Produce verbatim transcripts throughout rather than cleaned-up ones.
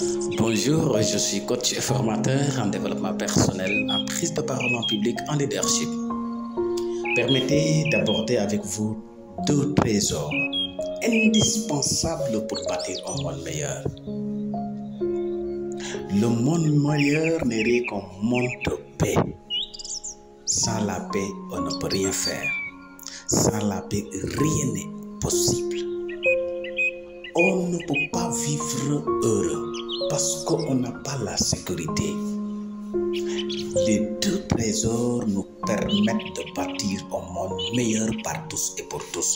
Bonjour, je suis coach et formateur en développement personnel, en prise de parole en public, en leadership. Permettez d'aborder avec vous deux trésors indispensables pour bâtir un monde meilleur. Le monde meilleur n'est qu'un monde de paix. Sans la paix, on ne peut rien faire. Sans la paix, rien n'est possible. On ne peut pas vivre heureux parce qu'on n'a pas la sécurité. Les deux trésors nous permettent de bâtir un monde meilleur par tous et pour tous.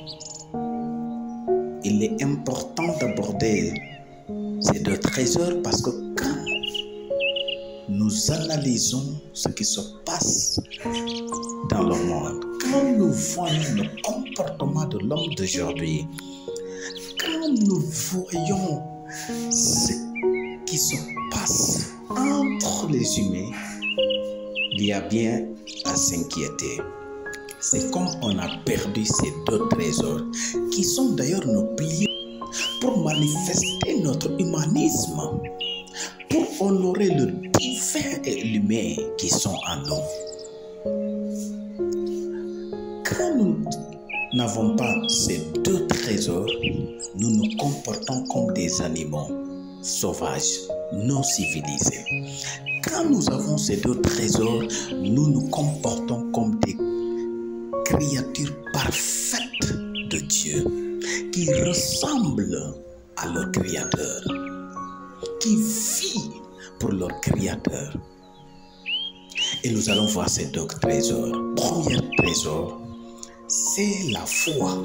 Il est important d'aborder ces deux trésors parce que quand nous analysons ce qui se passe dans le monde, quand nous voyons le comportement de l'homme d'aujourd'hui, quand nous voyons ce qui se passe entre les humains, il y a bien à s'inquiéter. C'est comme on a perdu ces deux trésors, qui sont d'ailleurs nos piliers pour manifester notre humanisme, pour honorer le divin et l'humain qui sont en nous. Quand nous n'avons pas ces deux trésors, nous nous comportons comme des animaux sauvages, non civilisés. Quand nous avons ces deux trésors, nous nous comportons comme des créatures parfaites de Dieu, qui ressemblent à leur Créateur, qui vivent pour leur Créateur. Et nous allons voir ces deux trésors. Premier trésor, c'est la foi.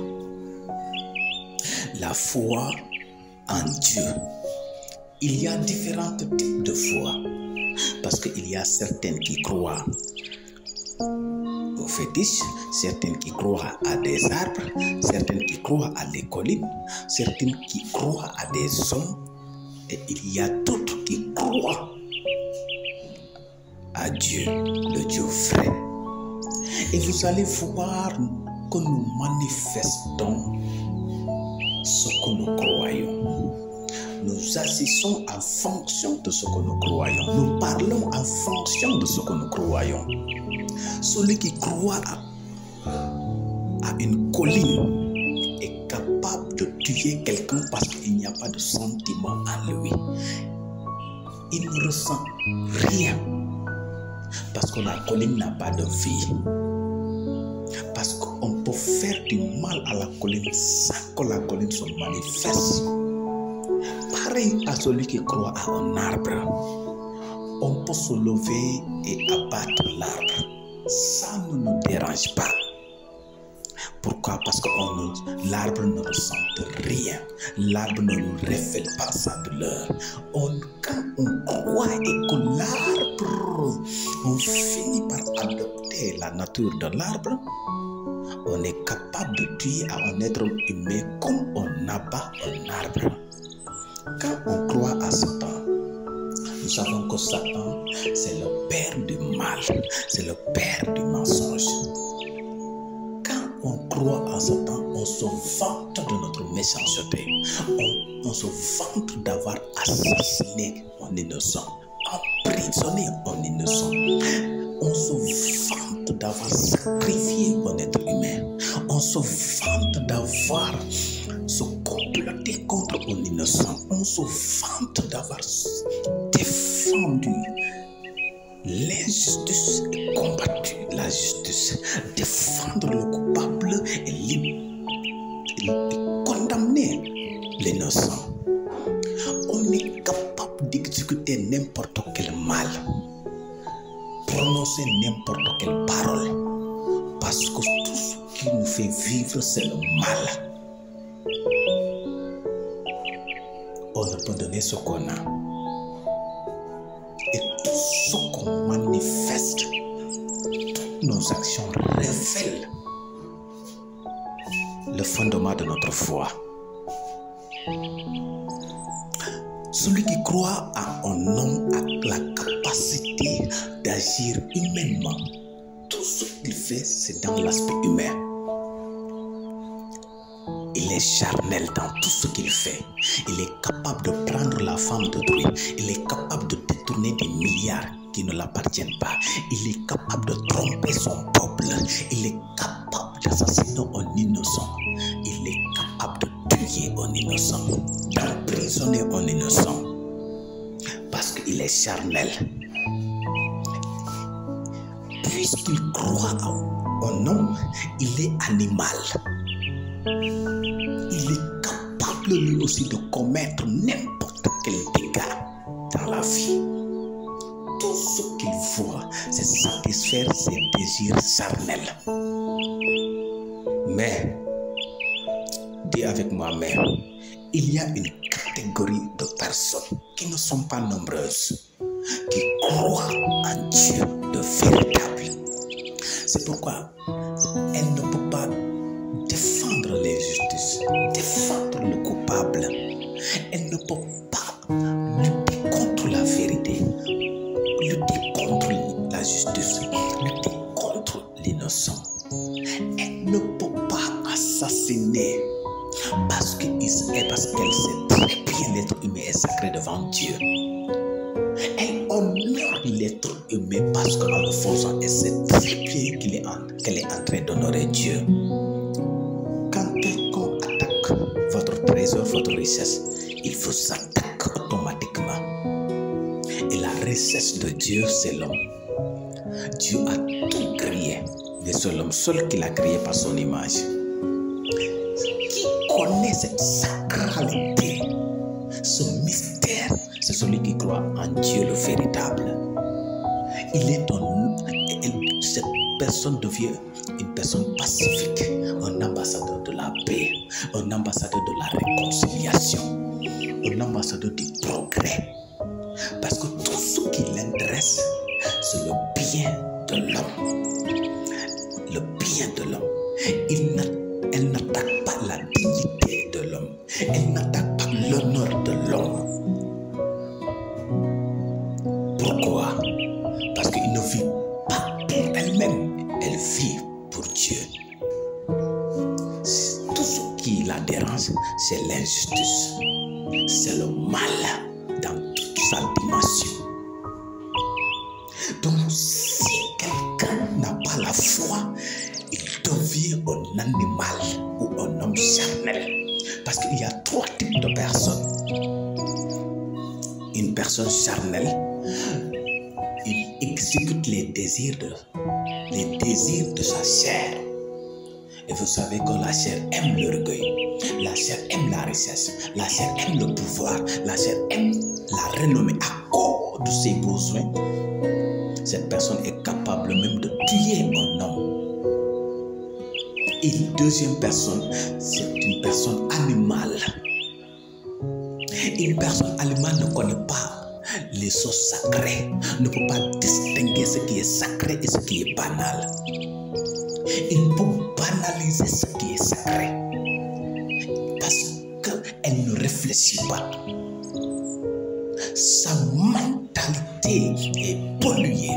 La foi en Dieu. Il y a différents types de foi. Parce qu'il y a certaines qui croient aux fétiches, certaines qui croient à des arbres, certaines qui croient à des collines, certaines qui croient à des hommes, et il y a d'autres qui croient à Dieu, le Dieu vrai. Et vous allez voir que nous manifestons ce que nous croyons. Nous agissons en fonction de ce que nous croyons. Nous parlons en fonction de ce que nous croyons. Celui qui croit à, à une colline est capable de tuer quelqu'un parce qu'il n'y a pas de sentiment en lui. Il ne ressent rien parce que la colline n'a pas de vie. Parce qu'on peut faire du mal à la colline sans que la colline se manifeste. Pareil à celui qui croit à un arbre. On peut se lever et abattre l'arbre. Ça ne nous dérange pas. Pourquoi? Parce que l'arbre ne ressent rien. L'arbre ne nous révèle pas sa douleur. On, quand on croit et que l'arbre, on finit par adopter la nature de l'arbre, on est capable de tuer à un être humain comme on abat un arbre. Quand on croit à Satan, nous savons que Satan, c'est le père du mal, c'est le père du mensonge. Quand on croit à Satan, on se vante de notre méchanceté. On, on se vante d'avoir assassiné un innocent, emprisonné un innocent. On se vante d'avoir sacrifié un être humain. On se vante d'avoir se comploté contre un innocent. On se vante d'avoir défendu l'injustice et combattu la justice. Défendre le coupable et, et, et condamner l'innocent. On est capable d'exécuter n'importe quel mal, prononcer n'importe quelle parole, parce que tout ce qui nous fait vivre, c'est le mal. On ne peut donner ce qu'on a. Et tout ce qu'on manifeste, toutes nos actions révèlent le fondement de notre foi. Celui qui croit à un homme a la capacité d'agir humainement. Tout ce qu'il fait, c'est dans l'aspect humain. Il Il est charnel dans tout ce qu'il fait. Il est capable de prendre la femme d'autrui. Il est capable de détourner des milliards qui ne l'appartiennent pas. Il est capable de tromper son peuple. Il est capable d'assassiner un innocent. Il est capable de tuer un innocent, d'emprisonner un innocent. Parce qu'il est charnel. Puisqu'il croit en homme, il est animal. Il est capable lui aussi de commettre n'importe quel dégât dans la vie. Tout ce qu'il voit, c'est satisfaire ses désirs charnels. Mais, dis avec moi, mais, il y a une catégorie de personnes qui ne sont pas nombreuses, qui croient en Dieu de véritable. C'est pourquoi elle ne peut pas défendre l'injustice, défendre le coupable. Elle ne peut pas lutter contre la vérité, lutter contre la justice, lutter contre l'innocent. Elle ne peut pas assassiner parce que parce qu'elle sait très bien l'être humain est sacré devant Dieu. Elle honore l'être humain parce qu'en le faisant, elle sait très bien qu'elle est, qu'elle est en train d'honorer Dieu. Quand quelqu'un attaque votre trésor, votre richesse, il vous attaque automatiquement. Et la richesse de Dieu, c'est l'homme. Dieu a tout créé, mais c'est l'homme seul qui l'a créé par son image. Qui connaît cette sacralité, ce mystère, c'est celui qui croit en Dieu le véritable. Il est un, cette personne devient une personne pacifique, un ambassadeur de la paix, un ambassadeur de la réconciliation, un ambassadeur du progrès. Parce que tout ce qui l'intéresse, c'est le bien de l'homme. Le bien de l'homme. Il n'a, elle n'attaque pas la dignité de l'homme. Elle n'attaque pas l'honneur de l'homme. Pourquoi? Parce qu'il ne vit pas pour elle-même. Elle vit pour Dieu. Tout ce qui la dérange, c'est l'injustice. C'est le mal dans toute sa dimension. Donc, si quelqu'un n'a pas la foi, il devient un animal ou un homme charnel. Parce qu'il y a trois types de personnes. Une personne charnelle, il exécute les désirs de, les désirs de sa chair. Et vous savez que la chair aime l'orgueil, la chair aime la richesse, la chair aime le pouvoir, la chair aime la renommée à cause de ses besoins. Cette personne est capable même de tuer un homme. Et une deuxième personne, c'est une personne animale. Une personne animale ne connaît pas les choses sacrées, ne peut pas distinguer ce qui est sacré et ce qui est banal. Il peut banaliser ce qui est sacré parce qu'elle ne réfléchit pas. Sa mentalité est polluée.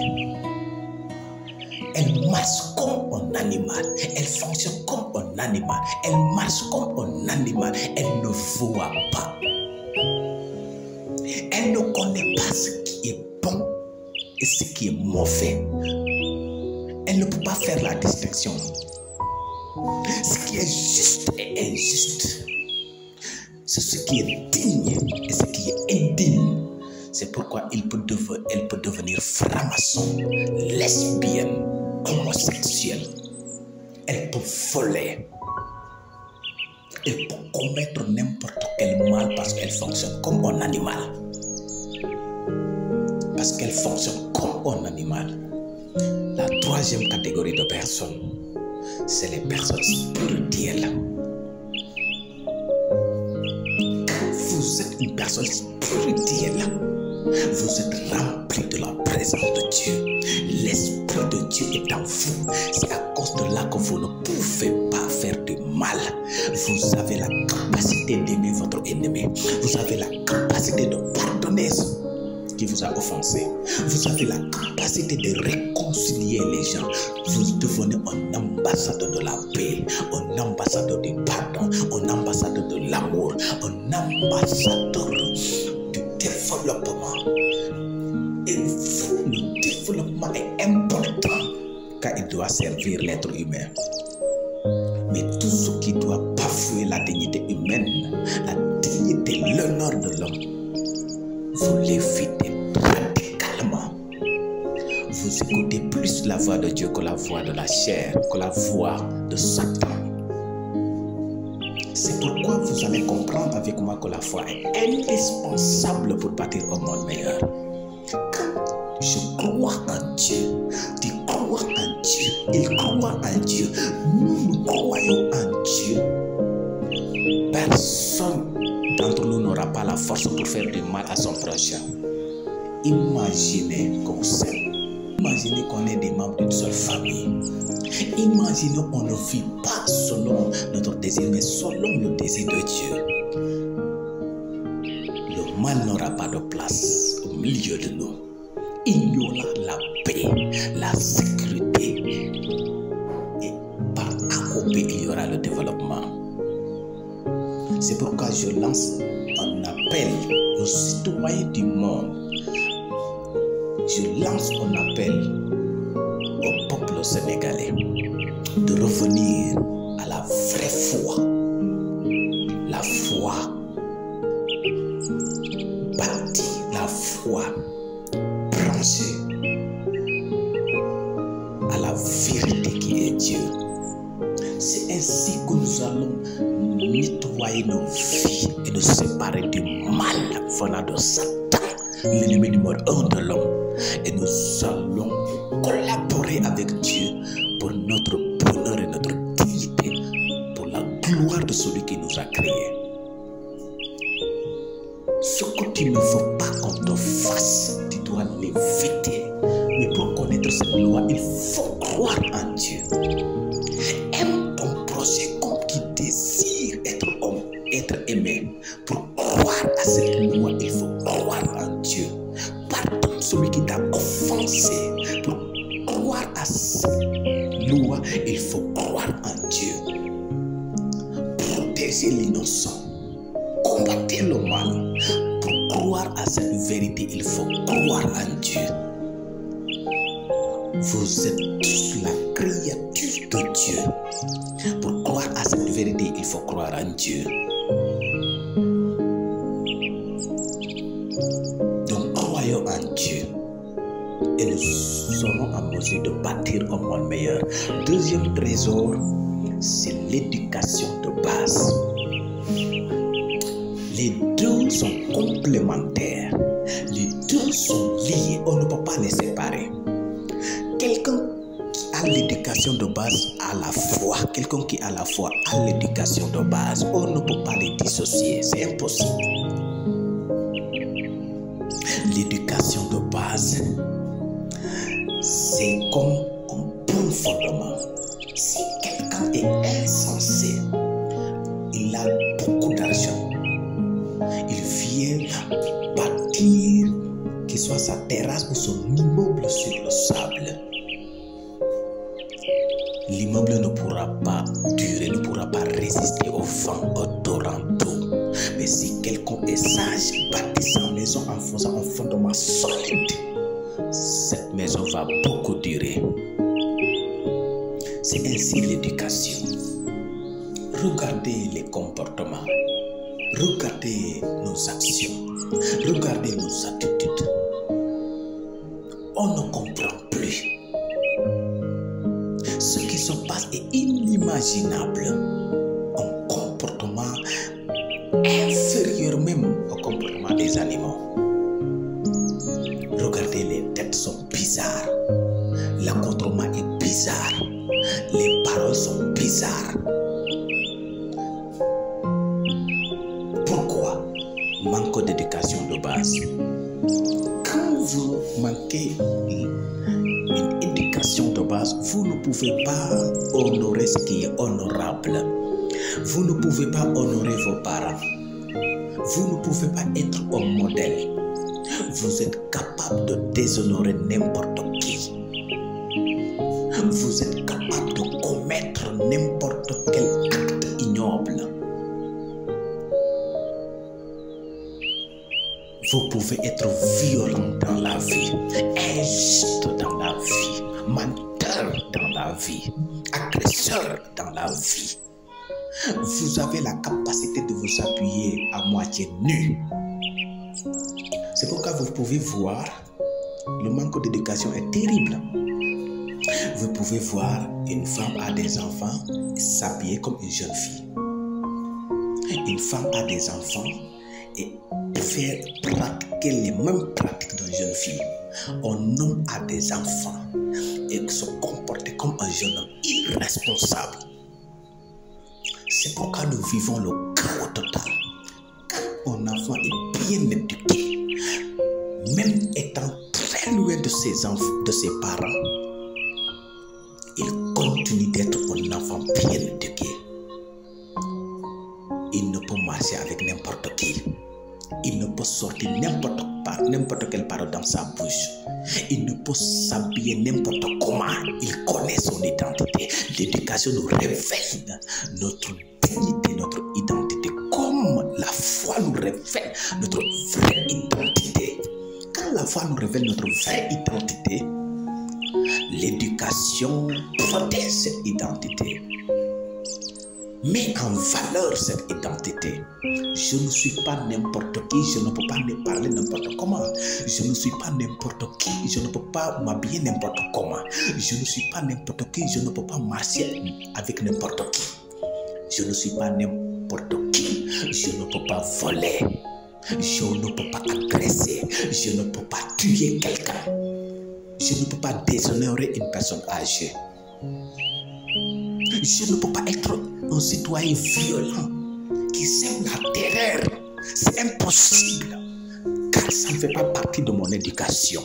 Elle marche comme un animal. Elle fonctionne comme un animal. Elle marche comme un animal. Elle ne voit pas. Elle ne connaît pas ce qui est bon et ce qui est mauvais. Elle ne peut pas faire la distinction. Ce qui est juste et injuste. C'est ce qui est digne et ce qui est indigne. C'est pourquoi il peut devenir, elle peut devenir franc-maçon, lesbienne, homosexuelle. Elle peut voler. Elle peut commettre n'importe quel mal parce qu'elle fonctionne comme un animal. Parce qu'elle fonctionne comme un animal. La troisième catégorie de personnes, c'est les personnes spirituelles. Vous êtes une personne spirituelle. Vous êtes rempli de la présence de Dieu. L'Esprit de Dieu est en vous. C'est à cause de là que vous ne pouvez pas faire du mal. Vous avez la capacité d'aimer votre ennemi. Vous avez la capacité de pardonner qui vous a offensé. Vous avez la capacité de réconcilier les gens. Vous devenez un ambassadeur de la paix, un ambassadeur du pardon, un ambassadeur de l'amour, un ambassadeur du développement. Et vous, le développement est important car il doit servir l'être humain. Mais tout ce qui doit bafouer la dignité humaine, la dignité, l'honneur de l'homme, vous l'évitez radicalement. Vous écoutez plus la voix de Dieu que la voix de la chair, que la voix de Satan. C'est pourquoi vous allez comprendre avec moi que la foi est indispensable pour bâtir un monde meilleur. Quand je crois en Dieu, tu crois en Dieu, il croit en Dieu, nous nous croyons en Dieu. Personne d'entre nous n'aura pas la force pour faire du mal à son prochain. Imaginez qu'on s'aime. Imaginez qu'on est des membres d'une seule famille. Imaginez qu'on ne vit pas selon notre désir, mais selon le désir de Dieu. Le mal n'aura pas de place au milieu de nous. Il y aura la paix, la sécurité. Et par A O P, il y aura le développement. C'est pourquoi je lance un appel aux citoyens du monde. Je lance un appel au peuple sénégalais de revenir à la vraie foi. La foi bâtie, la foi branchée à la vérité qui est Dieu. C'est ainsi que nous allons nettoyer nos vies et nous séparer du mal venant de Satan, l'ennemi numéro un de l'homme. Et nous allons collaborer avec Dieu pour notre bonheur et notre dignité, pour la gloire de celui qui nous a créés. Ce que tu ne veux pas qu'on te fasse, tu dois l'éviter. Mais pour connaître cette loi, il faut croire en Dieu. Aime ton prochain comme qui désire être homme, être aimé. Pour croire à cette loi, il faut croire en Dieu. Pardonne celui qui t'a offensé. Pour croire à cette loi, il faut croire en Dieu. Protégez l'innocent. Combattez le mal. Pour croire à cette vérité, il faut croire en Dieu. Vous êtes tous la créature de Dieu. Pour croire à cette vérité, il faut croire en Dieu. Donc croyons en Dieu et nous serons en mesure de bâtir un monde meilleur. Deuxième trésor, c'est l'éducation de base. Les deux sont complémentaires. Les deux sont liés. On ne peut pas les séparer. Quelqu'un qui a l'éducation de base a la foi. Quelqu'un qui a la foi a l'éducation de base. On ne peut pas les dissocier. C'est impossible. L'éducation de base, c'est comme un bon fondement. Si quelqu'un est insensé, il a beaucoup d'argent, il vient bâtir, qu'il soit sa terrasse ou son immeuble sur le sable. L'immeuble ne pourra pas durer, ne pourra pas résister au vent, au torrent d'eau. Mais si quelqu'un est sage, bâtit sa maison en faisant un fondement solide, cette maison va beaucoup durer. C'est ainsi l'éducation. Regardez les comportements, regardez nos actions, regardez nos attitudes. On ne comprend plus. Ce qui se passe est inimaginable. Un comportement inférieur même au comportement des animaux. Regardez, les têtes sont bizarres. L'accoutrement est bizarre. Les paroles sont bizarres. Pourquoi? Manque d'éducation de base. Quand vous manquez une éducation de base, vous ne pouvez pas honorer ce qui est honorable. Vous ne pouvez pas honorer vos parents. Vous ne pouvez pas être un modèle. Vous êtes capable de déshonorer n'importe qui. Vous êtes capable de commettre n'importe quel acte ignoble. Vous pouvez être violent dans la vie, injuste dans la vie, menteur dans la vie, agresseur dans la vie. Vous avez la capacité de vous appuyer à moitié nu. C'est pourquoi vous pouvez voir, le manque d'éducation est terrible. Vous pouvez voir une femme a des enfants s'habiller comme une jeune fille. Une femme a des enfants et faire pratiquer les mêmes pratiques d'une jeune fille. Un homme a des enfants et se comporter comme un jeune homme irresponsable. C'est pourquoi nous vivons le chaos total. Quand un enfant est bien éduqué, même étant très loin de ses enfants, de ses parents, il continue d'être un enfant bien éduqué. Il ne peut marcher avec n'importe qui. Il ne peut sortir n'importe part, n'importe quelle parole dans sa bouche. Il ne peut s'habiller n'importe comment. Il connaît son identité. L'éducation nous révèle notre dignité, notre identité, comme la foi nous révèle notre vraie identité. Quand la foi nous révèle notre vraie identité, l'éducation protège cette identité, met en valeur cette identité. Je ne suis pas n'importe qui, je ne peux pas parler n'importe comment. Je ne suis pas n'importe qui, je ne peux pas m'habiller n'importe comment. Je ne suis pas n'importe qui, je ne peux pas marcher avec n'importe qui. Je ne suis pas n'importe qui, je ne peux pas voler. Je ne peux pas agresser, je ne peux pas tuer quelqu'un. Je ne peux pas déshonorer une personne âgée. Je ne peux pas être un citoyen violent qui sème la terreur. C'est impossible, car ça ne fait pas partie de mon éducation.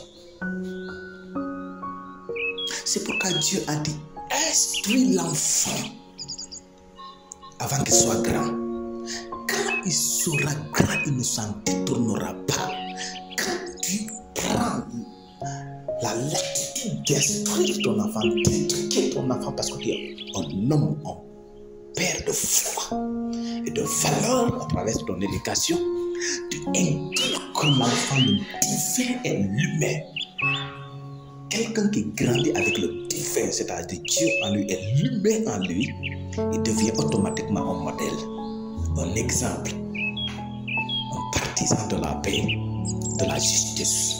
C'est pourquoi Dieu a dit, instruis l'enfant avant qu'il soit grand. Quand il sera grand, il ne s'en détournera pas. Quand tu prends la latitude d'instruire ton enfant, d'éduquer ton enfant parce que tu es un homme, un père de foi et de valeur à travers ton éducation, tu inculques l'enfant le divin et l'humain. Quelqu'un qui grandit avec le divin, c'est-à-dire Dieu en lui et l'humain en lui, il devient automatiquement un modèle, un exemple, un partisan de la paix, de la justice,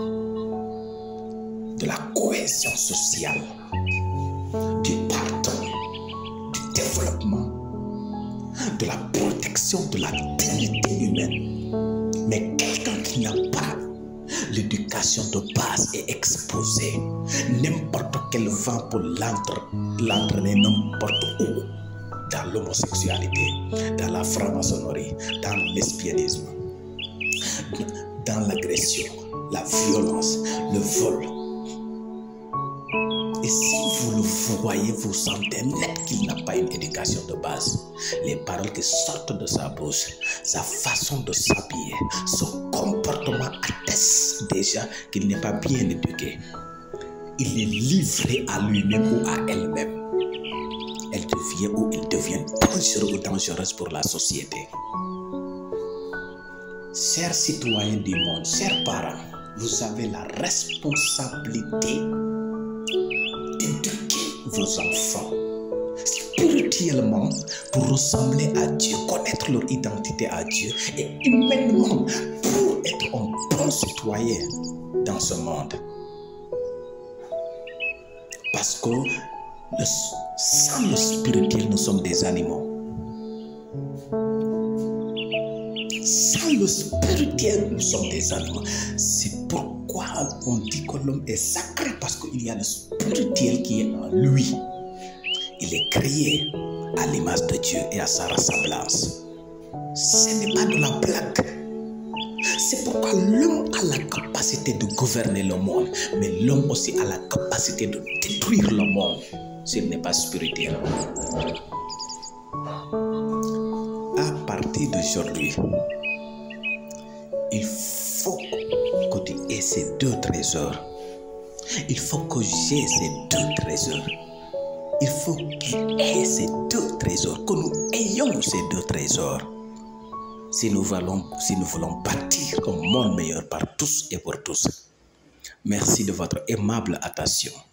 de la cohésion sociale, du pardon, du développement, de la protection de la dignité humaine. Mais quelqu'un qui n'a pas l'éducation de base est exposé. N'importe quel vent peut l'entraîner n'importe où. Dans l'homosexualité, dans la franc-maçonnerie, dans l'espionnage, dans l'agression, la violence, le vol. Et si vous le voyez, vous sentez net qu'il n'a pas une éducation de base. Les paroles qui sortent de sa bouche, sa façon de s'habiller, son comportement atteste déjà qu'il n'est pas bien éduqué. Il est livré à lui-même ou à elle-même. Elle devient ou il devient dangereux ou dangereuse pour la société. Chers citoyens du monde, chers parents, vous avez la responsabilité d'éduquer vos enfants spirituellement pour ressembler à Dieu, connaître leur identité à Dieu et humainement pour être un bon citoyen dans ce monde. Parce que le, sans le spirituel, nous sommes des animaux. Sans le spirituel, nous sommes des animaux. C'est pourquoi on dit que l'homme est sacré, parce qu'il y a le spirituel qui est en lui. Il est créé à l'image de Dieu et à sa ressemblance. Ce n'est pas de la blague. C'est pourquoi l'homme a la capacité de gouverner le monde, mais l'homme aussi a la capacité de détruire le monde s'il n'est pas spirituel. À partir d'aujourd'hui, il faut que ces deux trésors. Il faut que j'ai ces deux trésors. Il faut qu'il ait ces deux trésors, que nous ayons ces deux trésors. Si nous voulons, si nous voulons bâtir un monde meilleur par tous et pour tous. Merci de votre aimable attention.